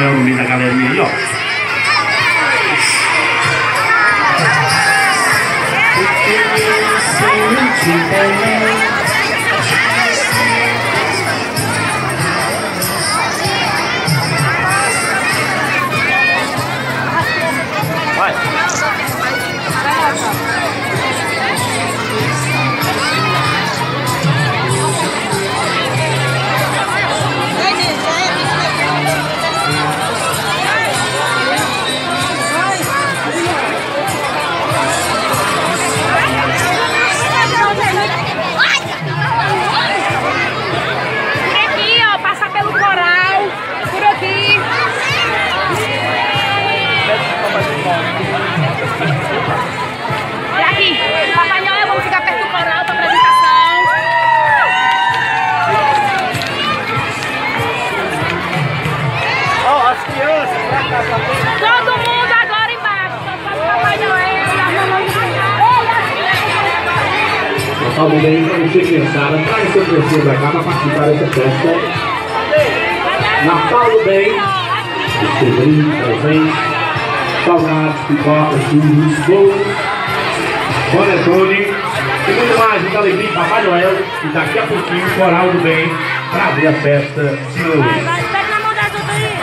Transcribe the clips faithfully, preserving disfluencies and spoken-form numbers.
Noel no meio da galerinha aí, ó. Vai. Olha aqui, Papai Noel, vamos ficar perto do coral para apresentação. Ó, oh, as crianças, pra cá, pra cá. Todo mundo agora embaixo. Papai Noel, Paulo bem, para você criançada, traz seu presente para cá para participar dessa festa. Na Paulo bem, distribuindo presentes, salgados, pipocas, churros, bolos, panetone e muito mais, muita alegria, Papai Noel. E daqui a pouquinho o Coral do Bem para abrir a festa de novo. vai, vai, pega na mão das outras aí.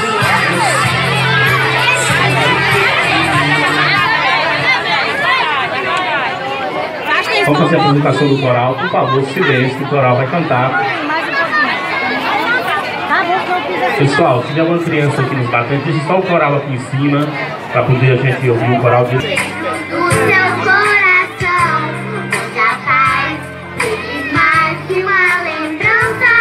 Vamos fazer a apresentação do coral, por favor, silêncio, que o coral vai cantar. Pessoal, se tiver alguma criança aqui nos batentes, deixa só o coral aqui em cima, para poder a gente ouvir o coral de... O seu coração já faz mais que uma lembrança.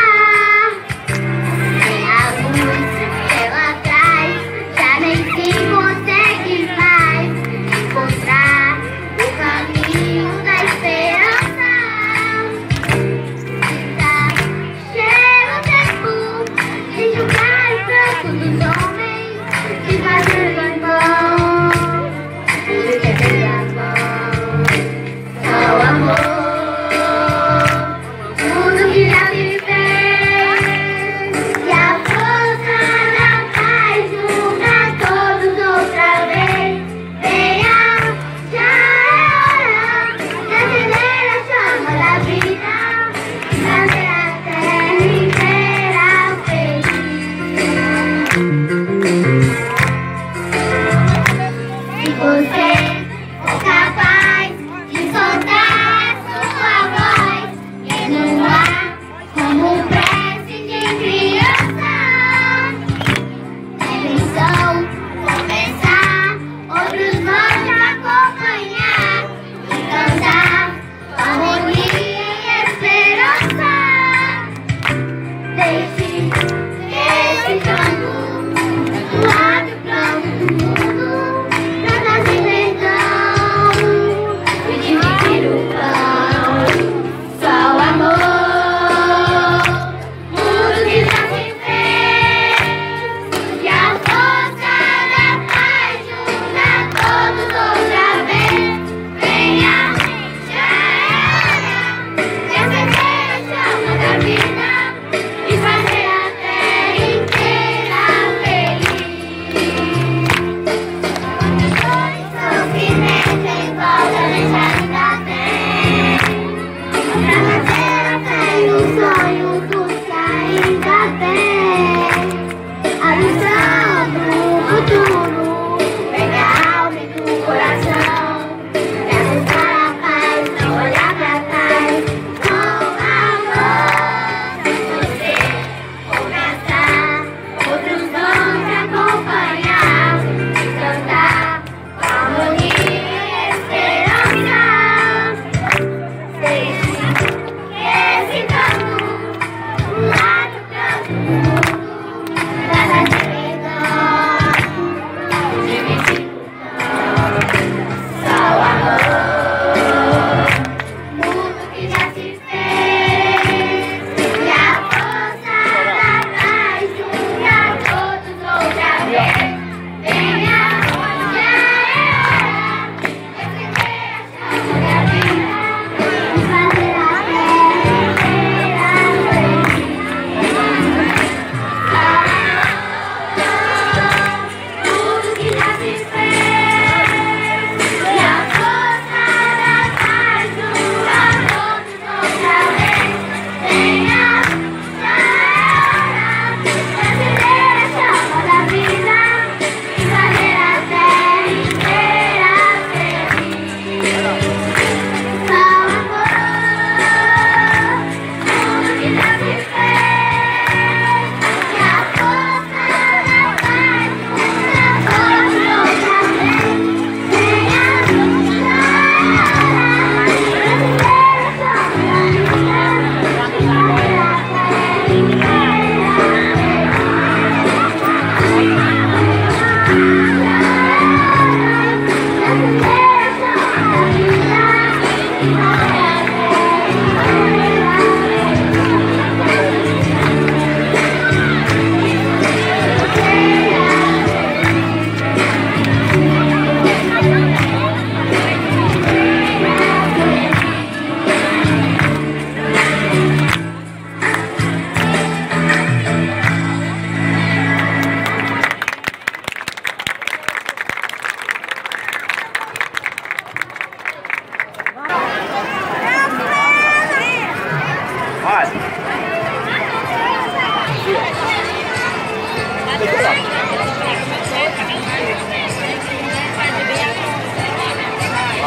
Sem a luz pela trás, já nem se consegue mais encontrar o caminho da esperança. Está cheio o tempo de julgar o pranto dos homens, de fazer irmão.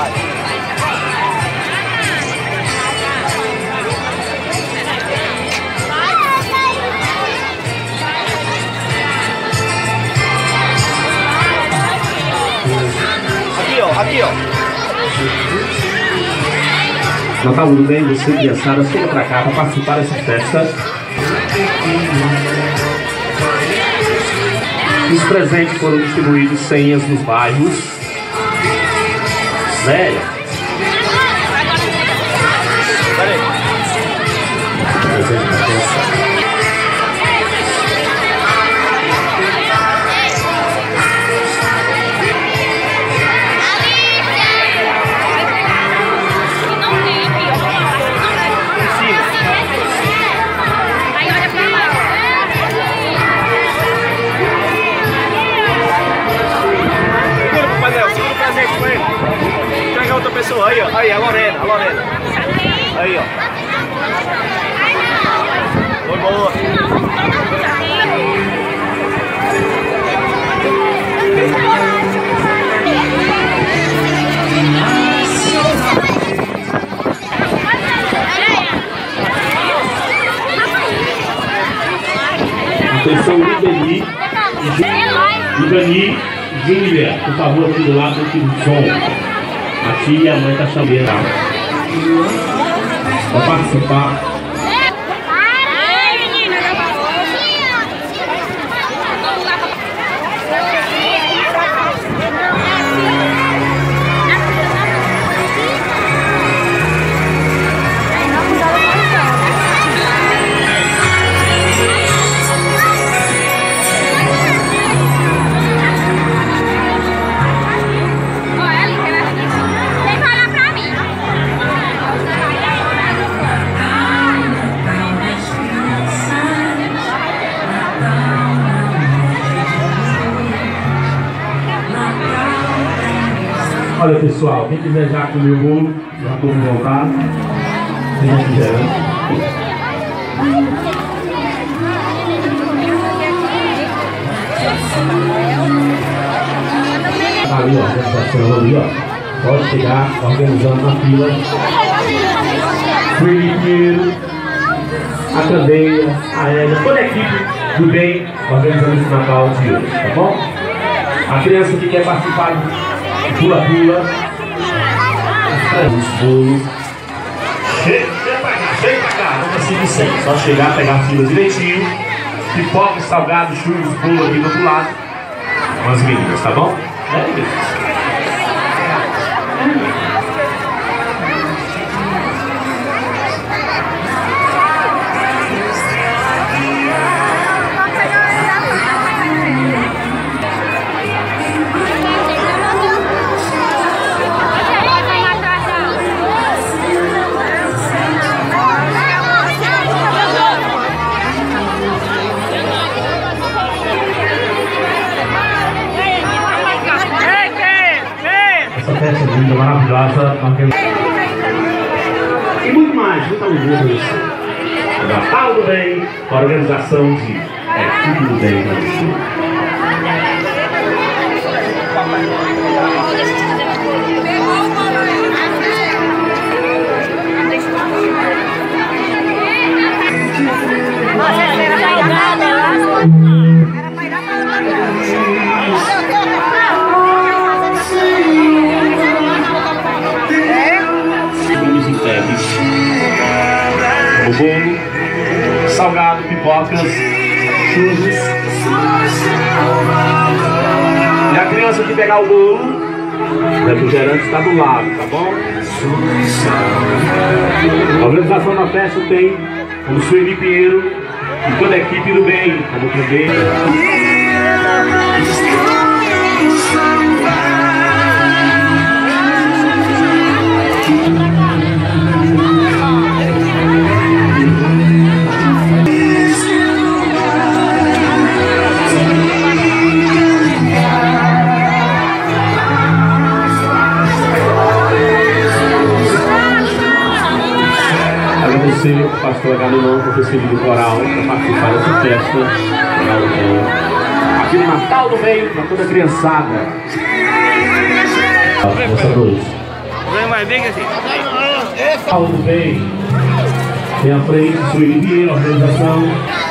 Aqui, ó, aqui, ó. Natal, tudo bem? Você, criançada, chega pra cá para participar dessa festa. Os presentes foram distribuídos, senhas nos bairros. Sério? Peraí. Presente pra criançada. Pega outra pessoa aí, ó. Aí, a Lorena, a Lorena. Aí, ó. Foi boa. Atenção, Libeni e Dani Júlia, por favor, aqui do lado aqui do som. A tia e a mãe tá chamando para participar. Olha, pessoal, quem quiser já comer o bolo, já estou com vontade. Se não quiser, né? Tá ali, ó, já está ali, ó. Pode chegar organizando na fila. Felipe, a Candeia, a Ega, toda a equipe do bem organizando esse Natal de hoje, tá bom? A criança que quer participar pula-pula, os bolos. Chega pra cá, chega pra cá, não precisa sem. Só chegar, pegar a fila direitinho. Pipoca, salgado, churros, bolo aqui do outro lado. Com as meninas, tá bom? É isso. Essa festa linda, maravilhosa, e muito mais, muita luz. Natal do Bem, a organização de É Tudo do Bem para você. O bolo, salgado, pipocas, churros. E a criança que pegar o bolo, o refrigerante está do lado, tá bom? A organização da festa tem o Sueli Pinheiro e toda a equipe do bem, como também. Agradecer ao pastor Agamemnon por ter servido o coral para participar dessa festa aqui no Natal do Bem, para toda a criançada. Moça dois. mais bem assim. Paulo bem. Tem a frente, Sueli Vieira, organização.